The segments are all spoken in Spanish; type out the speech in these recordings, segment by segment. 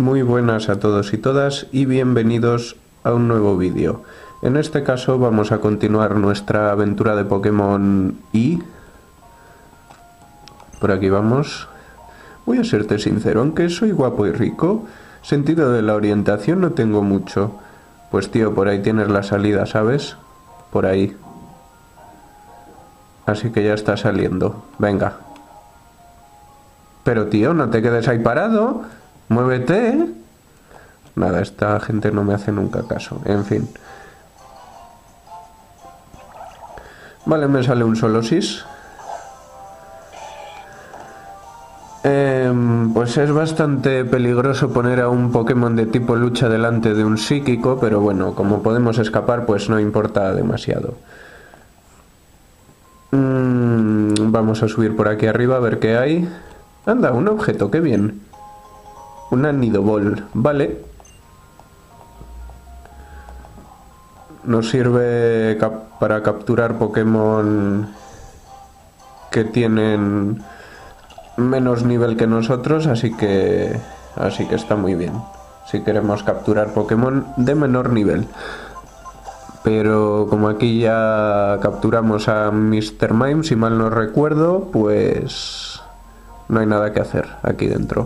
Muy buenas a todos y todas y bienvenidos a un nuevo vídeo. En este caso vamos a continuar nuestra aventura de Pokémon Y. Por aquí vamos. Voy a serte sincero, aunque soy guapo y rico, sentido de la orientación no tengo mucho. Pues tío, por ahí tienes la salida, ¿sabes? Por ahí. Así que ya está saliendo. Venga. Pero tío, no te quedes ahí parado. Muévete. Nada, esta gente no me hace nunca caso. En fin. Vale, me sale un Solosis. Pues es bastante peligroso poner a un Pokémon de tipo lucha delante de un psíquico, pero bueno, como podemos escapar, pues no importa demasiado. Vamos a subir por aquí arriba a ver qué hay. Anda, un objeto, qué bien. Una Nidoball, vale. Nos sirve para capturar Pokémon que tienen menos nivel que nosotros, así que está muy bien. Si queremos capturar Pokémon de menor nivel. Pero como aquí ya capturamos a Mr. Mime, si mal no recuerdo, pues no hay nada que hacer aquí dentro.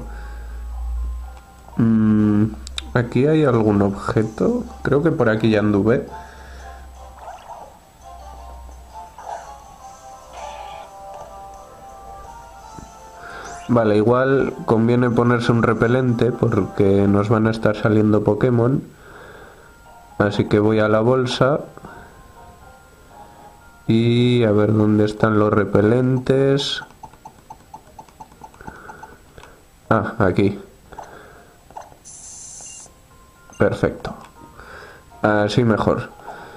Aquí hay algún objeto. Creo que por aquí ya anduve. Vale, igual conviene ponerse un repelente porque nos van a estar saliendo Pokémon. Así que voy a la bolsa. Y a ver dónde están los repelentes. Ah, aquí. Perfecto. Así mejor.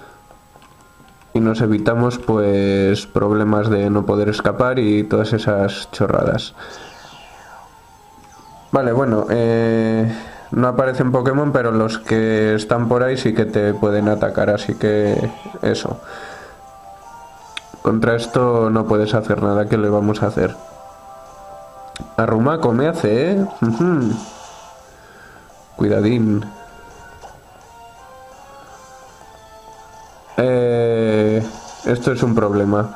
Y nos evitamos pues problemas de no poder escapar y todas esas chorradas. Vale, bueno, no aparecen Pokémon, pero los que están por ahí sí que te pueden atacar, así que eso. Contra esto no puedes hacer nada, ¿qué le vamos a hacer? Arrumaco me hace, ¿eh? Cuidadín. Esto es un problema.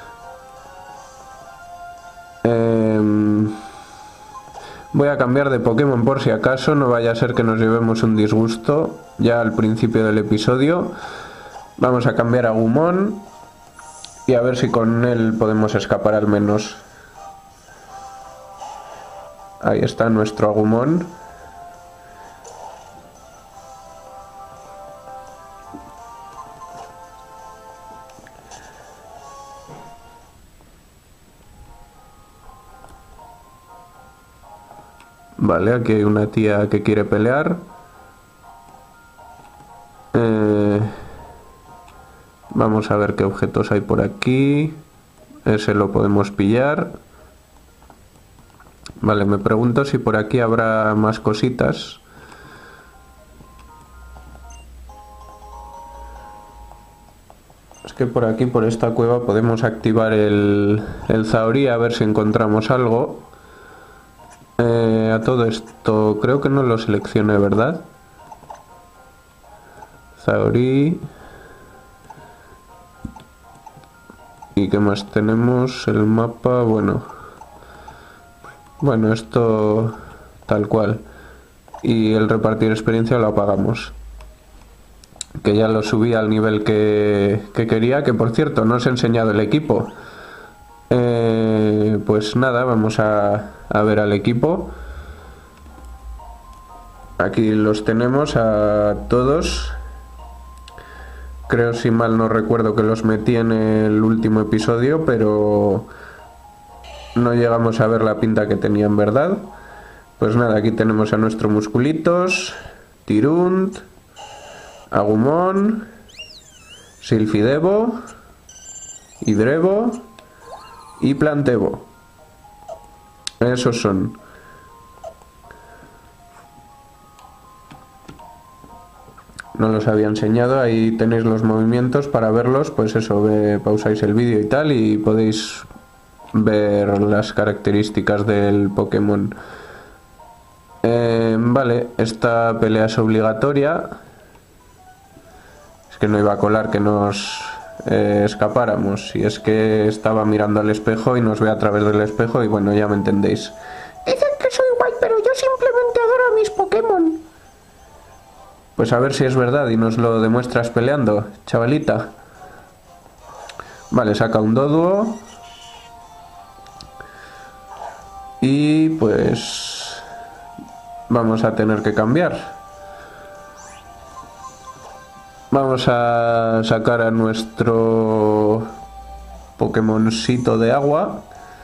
Voy a cambiar de Pokémon por si acaso, no vaya a ser que nos llevemos un disgusto ya al principio del episodio. Vamos a cambiar a Agumon y a ver si con él podemos escapar al menos. Ahí está nuestro Agumon. Vale, aquí hay una tía que quiere pelear. Vamos a ver qué objetos hay por aquí. Ese lo podemos pillar. Vale, me pregunto si por aquí habrá más cositas. Es que por aquí, por esta cueva, podemos activar el Zaori a ver si encontramos algo. A todo esto, creo que no lo seleccioné, ¿verdad? Zaori. ¿Y qué más tenemos? El mapa, bueno. Bueno, esto tal cual. Y el repartir experiencia lo apagamos. Que ya lo subí al nivel que quería, que por cierto no os he enseñado el equipo. Pues nada, vamos a ver al equipo. Aquí los tenemos a todos. Creo, si mal no recuerdo, que los metí en el último episodio, pero no llegamos a ver la pinta que tenían, ¿verdad? Pues nada, aquí tenemos a nuestro Musculitos, Tirunt, Agumon, Silphidevo, Hidrevo y Plantevo. Esos son. No los había enseñado, ahí tenéis los movimientos para verlos, pues eso, pausáis el vídeo y tal y podéis ver las características del Pokémon. Vale, esta pelea es obligatoria. Es que no iba a colar que nos escapáramos. Y es que estaba mirando al espejo y nos ve a través del espejo y bueno, ya me entendéis. Dicen que soy guay, pero yo simplemente adoro a mis Pokémon. Pues a ver si es verdad y nos lo demuestras peleando, chavalita. Vale, saca un Doduo. Y pues vamos a tener que cambiar. Vamos a sacar a nuestro Pokémoncito de agua.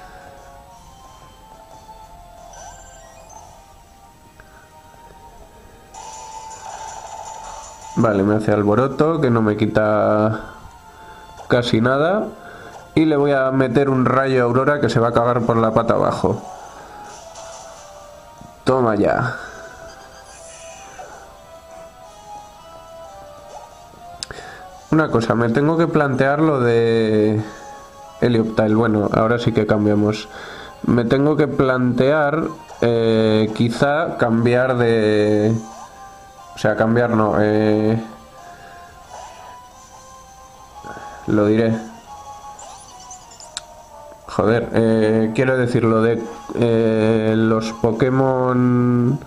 Vale, me hace alboroto, que no me quita casi nada. Y le voy a meter un rayo aurora que se va a cagar por la pata abajo. Toma ya. Una cosa, me tengo que plantear lo de Helioptile. Bueno, ahora sí que cambiamos. Me tengo que plantear quizá cambiar de... O sea, cambiar no. Lo diré. Joder, quiero decir lo de los Pokémon...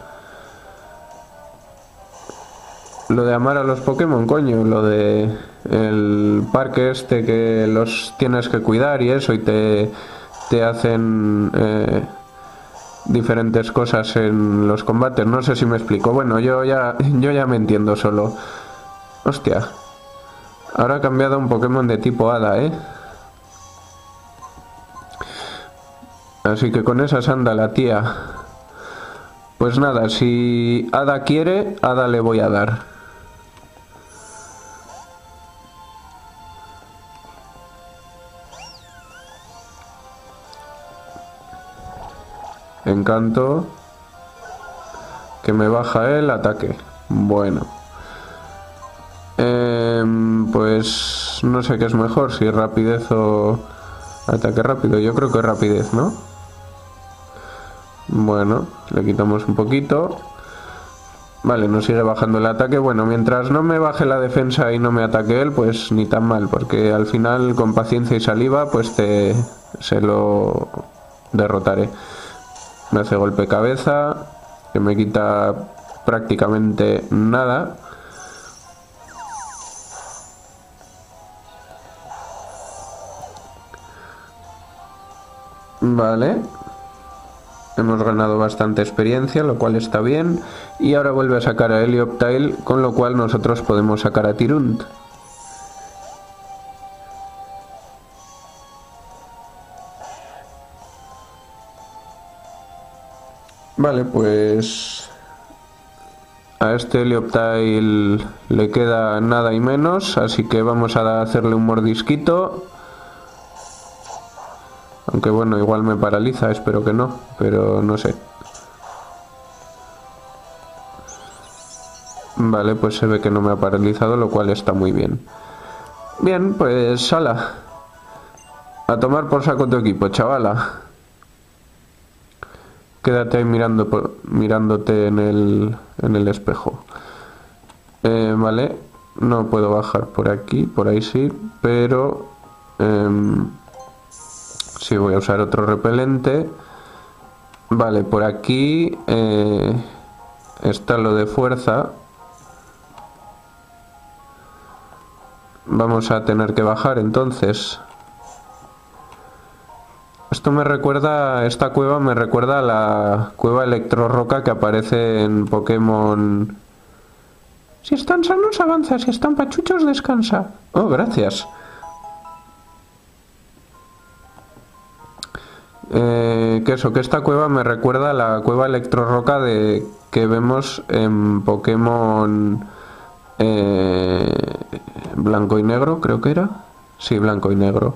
Lo de amar a los Pokémon, coño, lo de el parque este que los tienes que cuidar y eso y te hacen diferentes cosas en los combates. No sé si me explico. Bueno, yo ya me entiendo solo. Hostia. Ahora ha cambiado un Pokémon de tipo Hada, ¿eh? Así que con esas anda la tía. Pues nada, si Hada quiere, Hada le voy a dar. Encanto. Que me baja el ataque. Bueno. Pues no sé qué es mejor, si rapidez o ataque rápido. Yo creo que rapidez, ¿no? Bueno, le quitamos un poquito. Vale, nos sigue bajando el ataque. Bueno, mientras no me baje la defensa y no me ataque él, pues ni tan mal. Porque al final, con paciencia y saliva, pues se lo derrotaré. Me hace golpe cabeza, que me quita prácticamente nada. Vale. Hemos ganado bastante experiencia, lo cual está bien. Y ahora vuelve a sacar a Helioptile, con lo cual nosotros podemos sacar a Tyrunt. Vale, pues a este Helioptile le queda nada y menos, así que vamos a hacerle un mordisquito. Aunque bueno, igual me paraliza, espero que no, pero no sé. Vale, pues se ve que no me ha paralizado, lo cual está muy bien. Bien, pues ala. A tomar por saco tu equipo, chavala. Quédate ahí mirándote en el espejo. Vale, no puedo bajar por aquí, por ahí sí, pero... sí, voy a usar otro repelente. Vale, por aquí está lo de fuerza. Vamos a tener que bajar entonces. Esto me recuerda, esta cueva me recuerda a la cueva Electroroca que aparece en Pokémon... Si están sanos avanza, si están pachuchos descansa. Oh, gracias. Que esta cueva me recuerda a la cueva Electroroca que vemos en Pokémon blanco y negro, creo que era. Sí, blanco y negro.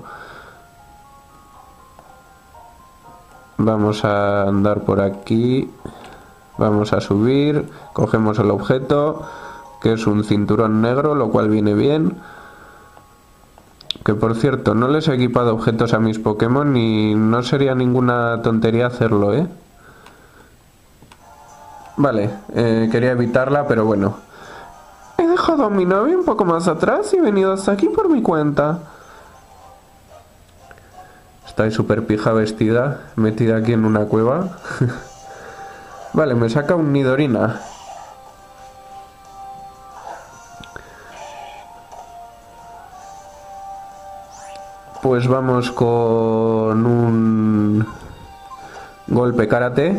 Vamos a andar por aquí. Vamos a subir. Cogemos el objeto, que es un cinturón negro, lo cual viene bien. Que por cierto, no les he equipado objetos a mis Pokémon y no sería ninguna tontería hacerlo, ¿eh? Vale, quería evitarla, pero bueno. He dejado a mi novio un poco más atrás y he venido hasta aquí por mi cuenta. Está ahí súper pija vestida, metida aquí en una cueva. Vale, me saca un Nidorina. Pues vamos con un golpe karate.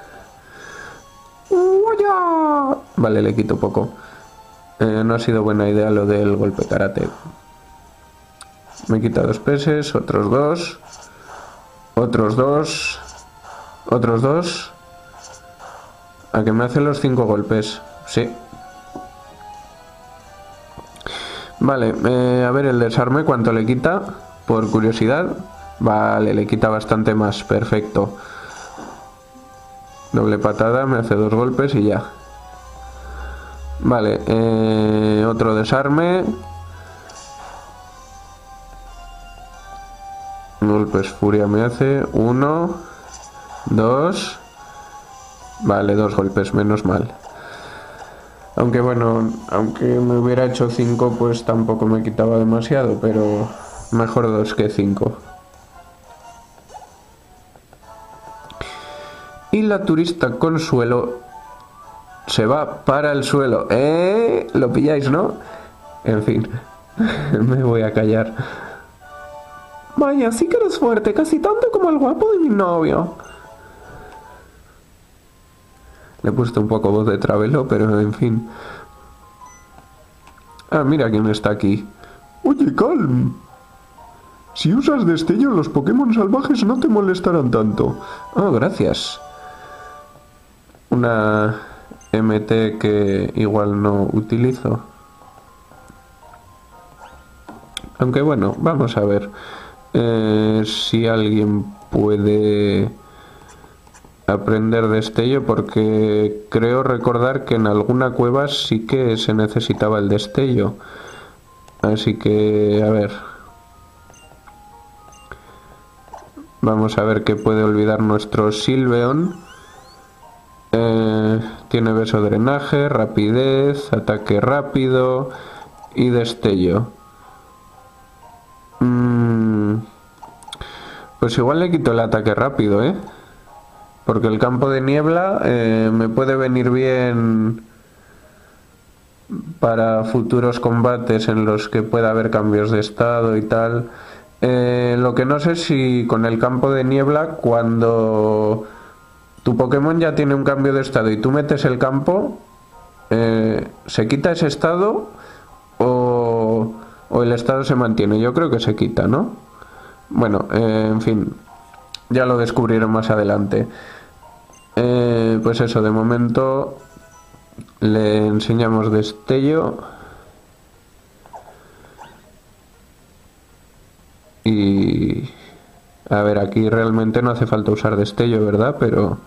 Vale, le quito poco. No ha sido buena idea lo del golpe karate. Me quita 2 peses, otros 2. Otros 2. Otros 2. ¿A que me hace los 5 golpes? Sí. Vale, a ver el desarme, ¿cuánto le quita? Por curiosidad. Vale, le quita bastante más, perfecto. Doble patada, me hace 2 golpes y ya. Vale, otro desarme. Golpes furia me hace 1, 2. Vale, 2 golpes, menos mal. Aunque bueno, aunque me hubiera hecho 5, pues tampoco me quitaba demasiado, pero mejor 2 que 5. Y la turista Consuelo se va para el suelo. ¿Lo pilláis, no? En fin, me voy a callar. Vaya, sí que eres fuerte, casi tanto como el guapo de mi novio. Le he puesto un poco voz de Travelo, pero en fin. Ah, mira quién está aquí. Oye, Calm. Si usas destello, los Pokémon salvajes no te molestarán tanto. Oh, gracias. Una MT que igual no utilizo. Aunque bueno, vamos a ver si alguien puede aprender destello, porque creo recordar que en alguna cueva sí que se necesitaba el destello. Así que, a ver. Vamos a ver qué puede olvidar nuestro Sylveon. Tiene beso drenaje, rapidez, ataque rápido y destello. Pues igual le quito el ataque rápido, porque el campo de niebla me puede venir bien para futuros combates en los que pueda haber cambios de estado y tal. Lo que no sé si con el campo de niebla, cuando tu Pokémon ya tiene un cambio de estado y tú metes el campo, ¿se quita ese estado o el estado se mantiene? Yo creo que se quita, ¿no? Bueno, en fin, ya lo descubriré más adelante. Pues eso, de momento le enseñamos destello. Y a ver, aquí realmente no hace falta usar destello, ¿verdad? Pero...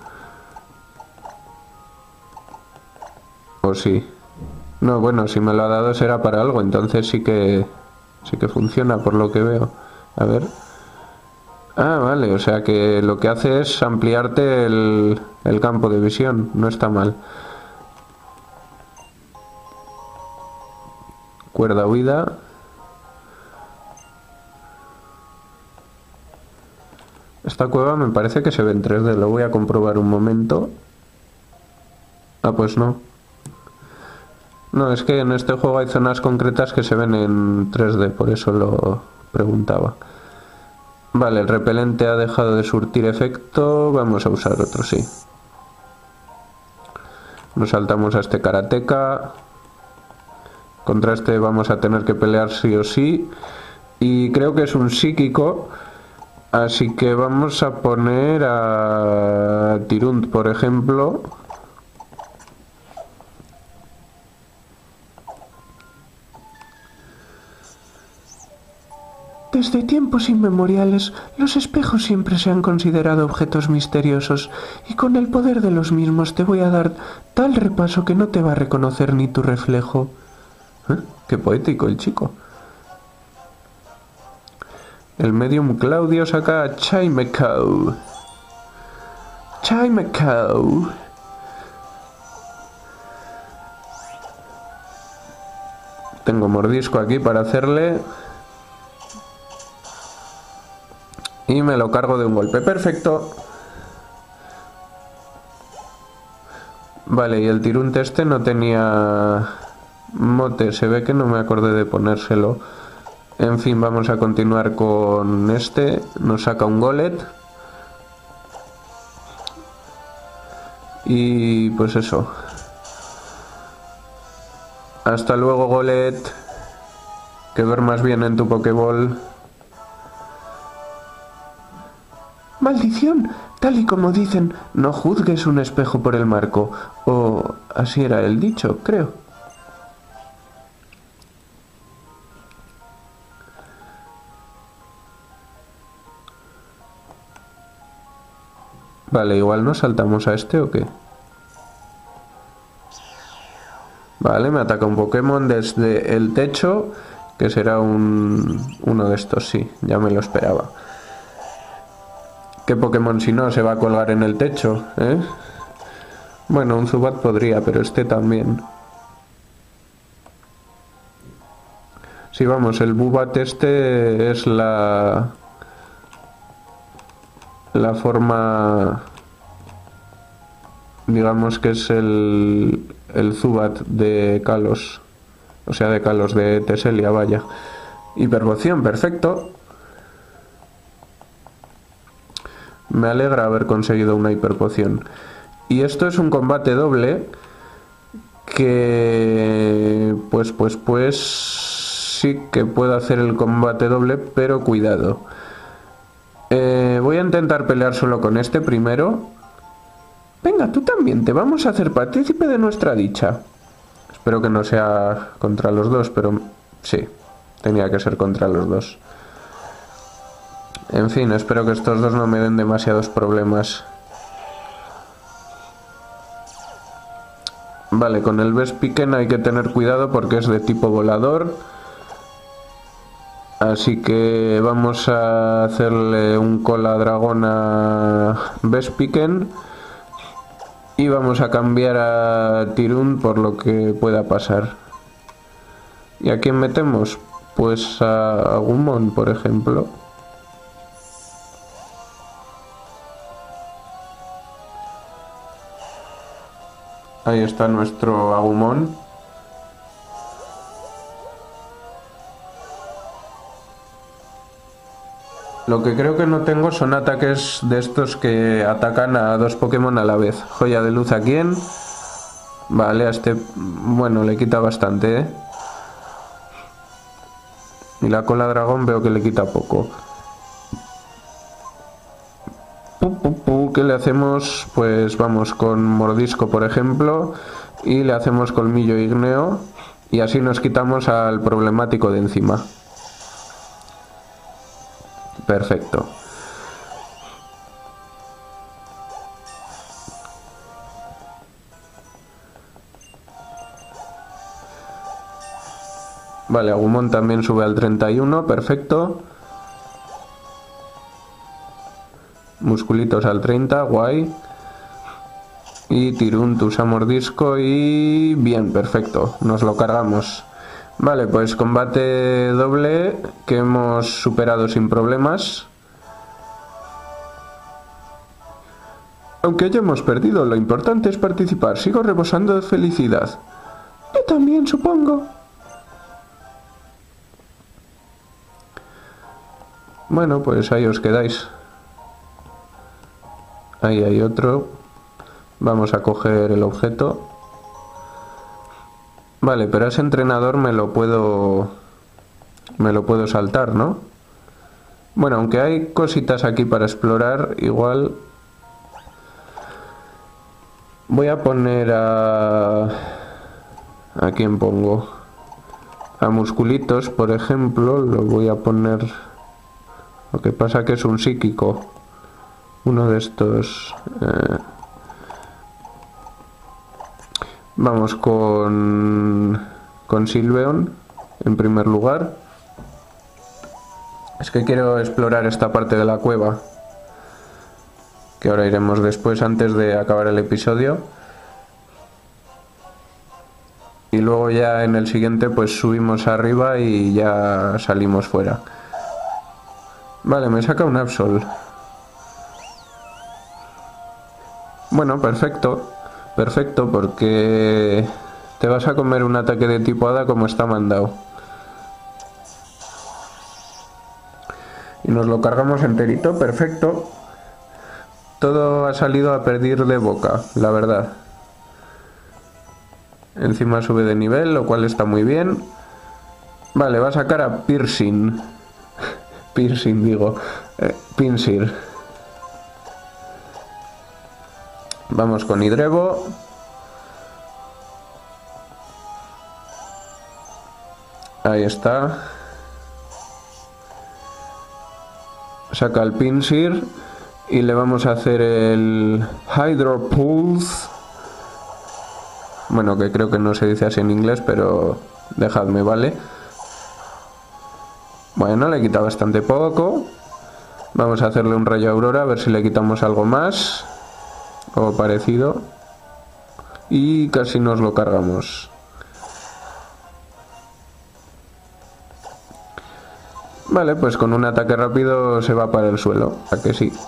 ¿o sí? No, bueno, si me lo ha dado será para algo, entonces sí que funciona por lo que veo. A ver. Ah, vale, o sea que lo que hace es ampliarte el campo de visión, no está mal. Cuerda huida. Esta cueva me parece que se ve en 3D, lo voy a comprobar un momento. Ah, pues no. No, es que en este juego hay zonas concretas que se ven en 3D, por eso lo preguntaba. Vale, el repelente ha dejado de surtir efecto, vamos a usar otro, sí. Nos saltamos a este karateka. Contra este vamos a tener que pelear sí o sí. Y creo que es un psíquico. Así que vamos a poner a Tirunt, por ejemplo. Desde tiempos inmemoriales, los espejos siempre se han considerado objetos misteriosos, y con el poder de los mismos te voy a dar tal repaso que no te va a reconocer ni tu reflejo. Qué poético el chico. El medium Claudio saca a Chimecow. Chimecow. Tengo mordisco aquí para hacerle. Y me lo cargo de un golpe. Perfecto. Vale, y el tirunte este no tenía mote. Se ve que no me acordé de ponérselo. En fin, vamos a continuar con este. Nos saca un Golett. Y pues eso. Hasta luego, Golett. Que duermas bien en tu Pokéball. ¡Maldición! Tal y como dicen, no juzgues un espejo por el marco. O así era el dicho, creo. Vale, igual nos saltamos a este o qué. Vale, me ataca un Pokémon desde el techo, que será uno de estos, sí, ya me lo esperaba. ¿Qué Pokémon si no se va a colgar en el techo, eh? Bueno, un Zubat podría, pero este también. Sí, vamos, el Bubat este es la forma, digamos que es el Zubat de Kalos, o sea, de Kalos, de Teselia, vaya. Hiperpoción, perfecto. Me alegra haber conseguido una hiperpoción. Y esto es un combate doble que pues sí que puedo hacer el combate doble, pero cuidado. Voy a intentar pelear solo con este primero. Venga, tú también, te vamos a hacer partícipe de nuestra dicha. Espero que no sea contra los dos, pero sí, tenía que ser contra los dos. En fin, espero que estos dos no me den demasiados problemas. Vale, con el Vespiquen hay que tener cuidado porque es de tipo volador. Así que vamos a hacerle un cola dragón a Vespiquen. Y vamos a cambiar a Tirun por lo que pueda pasar. ¿Y a quién metemos? Pues a Agumon, por ejemplo. Ahí está nuestro Agumon. Lo que creo que no tengo son ataques de estos que atacan a dos Pokémon a la vez. Joya de luz a quién. Vale, a este, bueno, le quita bastante, ¿eh? Y la cola dragón veo que le quita poco. ¿Qué le hacemos? Pues vamos con mordisco, por ejemplo, y le hacemos colmillo ígneo, y así nos quitamos al problemático de encima. Perfecto. Vale, Agumon también sube al 31, perfecto. Musculitos al 30, guay. Y Tirun usa mordisco y... bien, perfecto, nos lo cargamos. Vale, pues combate doble que hemos superado sin problemas. Aunque hayamos perdido, lo importante es participar. Sigo rebosando de felicidad. Yo también, supongo. Bueno, pues ahí os quedáis. Ahí hay otro. Vamos a coger el objeto. Vale, pero ese entrenador me lo puedo saltar, ¿no? Bueno, aunque hay cositas aquí para explorar, igual voy a poner ¿a quién pongo? A Musculitos, por ejemplo, lo voy a poner. Lo que pasa que es un psíquico. Uno de estos. Vamos con Sylveon en primer lugar. Es que quiero explorar esta parte de la cueva, que ahora iremos después antes de acabar el episodio. Y y luego ya en el siguiente pues subimos arriba y ya salimos fuera. Vale, me saca un Absol. Bueno, perfecto. Perfecto, porque te vas a comer un ataque de tipo hada como está mandado. Y nos lo cargamos enterito, perfecto. Todo ha salido a pedir de boca, la verdad. Encima sube de nivel, lo cual está muy bien. Vale, va a sacar a Pinsir. Pinsir, digo. Pinsir. Vamos con Hidrevo. Ahí está. Saca el Pinsir. Y le vamos a hacer el Hydro Pulse. Bueno, que creo que no se dice así en inglés, pero dejadme, ¿vale? Bueno, le quita bastante poco. Vamos a hacerle un rayo aurora, a ver si le quitamos algo más. O parecido. Y casi nos lo cargamos. Vale, pues con un ataque rápido se va para el suelo. ¿A que sí?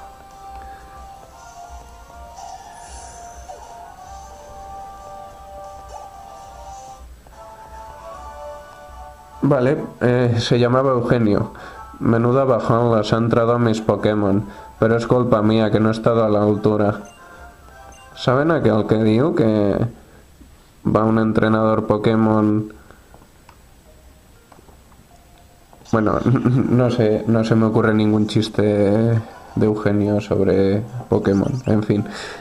Vale, se llamaba Eugenio. Menuda bajón les ha entrado a mis Pokémon, pero es culpa mía que no he estado a la altura. ¿Saben aquel que digo que va un entrenador Pokémon? Bueno, no sé, no se me ocurre ningún chiste de Eugenio sobre Pokémon, en fin.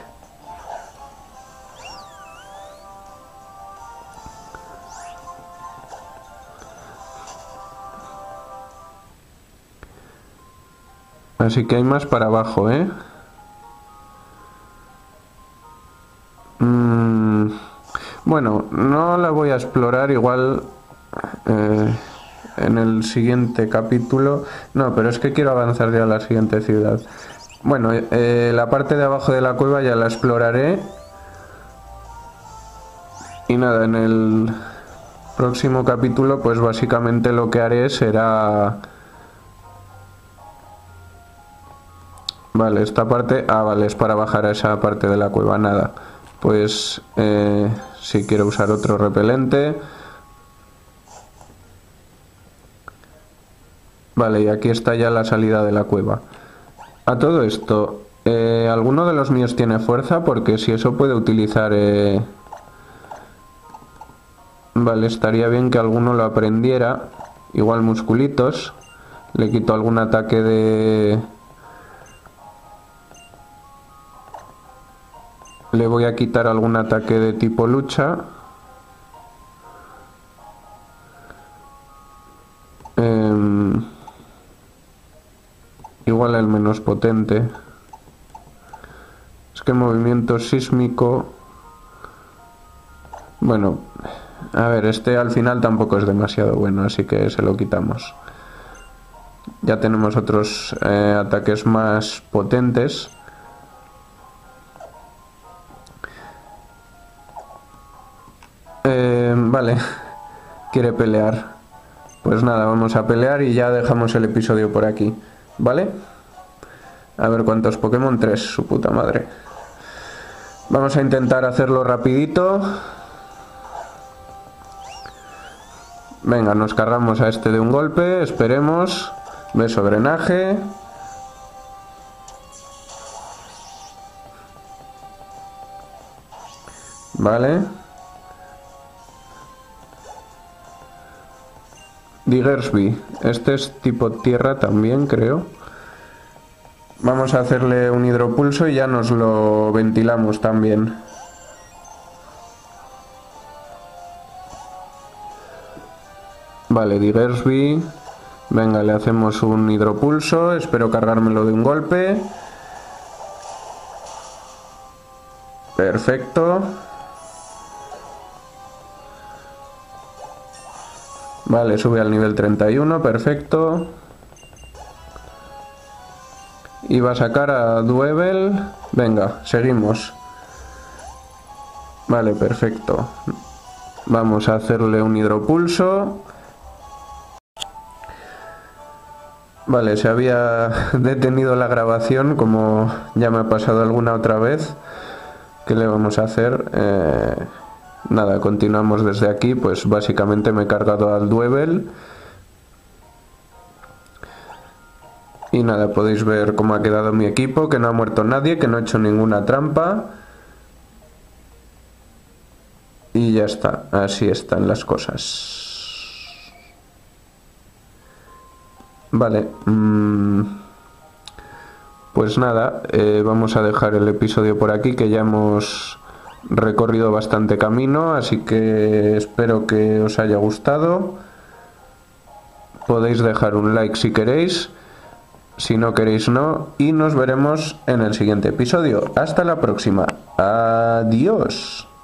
Así que hay más para abajo, ¿eh? Bueno, no la voy a explorar, igual en el siguiente capítulo. No, pero es que quiero avanzar ya a la siguiente ciudad. Bueno, la parte de abajo de la cueva ya la exploraré. Y nada, en el próximo capítulo pues básicamente lo que haré será... Vale, esta parte... Ah, vale, es para bajar a esa parte de la cueva, nada. Pues si quiero usar otro repelente. Vale, y aquí está ya la salida de la cueva. A todo esto, ¿alguno de los míos tiene fuerza? Porque si eso puede utilizar... Vale, estaría bien que alguno lo aprendiera. Igual musculitos. Le quito algún ataque de... Le voy a quitar algún ataque de tipo lucha. Igual el menos potente. Es que movimiento sísmico... Bueno, a ver, este al final tampoco es demasiado bueno, así que se lo quitamos. Ya tenemos otros ataques más potentes. Vale, quiere pelear. Pues nada, vamos a pelear y ya dejamos el episodio por aquí, ¿vale? A ver cuántos Pokémon, 3, su puta madre. Vamos a intentar hacerlo rapidito. Venga, nos cargamos a este de un golpe, esperemos. Beso drenaje. Vale. Diggersby, este es tipo tierra también, creo. Vamos a hacerle un hidropulso y ya nos lo ventilamos también. Vale, Diggersby. Venga, le hacemos un hidropulso. Espero cargármelo de un golpe. Perfecto. Vale, sube al nivel 31, perfecto. Y va a sacar a Duevel. Venga, seguimos. Vale, perfecto. Vamos a hacerle un hidropulso. Vale, se había detenido la grabación, como ya me ha pasado alguna otra vez. ¿Qué le vamos a hacer? Nada, continuamos desde aquí. Pues básicamente me he cargado al Dwebel. Y nada, podéis ver cómo ha quedado mi equipo, que no ha muerto nadie, que no he hecho ninguna trampa. Y ya está, así están las cosas. Vale, pues nada, vamos a dejar el episodio por aquí, que ya hemos recorrido bastante camino, así que espero que os haya gustado. Podéis dejar un like si queréis, si no queréis no, y nos veremos en el siguiente episodio. Hasta la próxima, adiós.